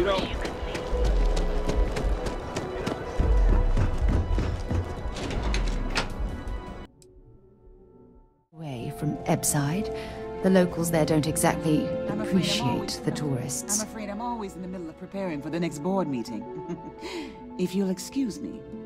You know... Away from Ebbside, the locals there don't exactly appreciate the tourists. I'm afraid I'm always in the middle of preparing for the next board meeting. If you'll excuse me.